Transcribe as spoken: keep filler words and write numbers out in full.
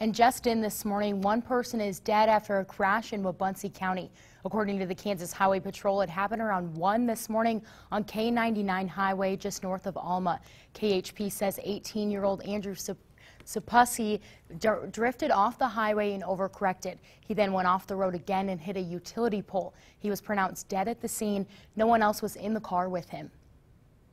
And just in this morning, one person is dead after a crash in Wabunsee County. According to the Kansas Highway Patrol, it happened around one this morning on K ninety-nine highway just north of Alma. K H P says eighteen-year-old Andrew Supussi drifted off the highway and overcorrected. He then went off the road again and hit a utility pole. He was pronounced dead at the scene. No one else was in the car with him.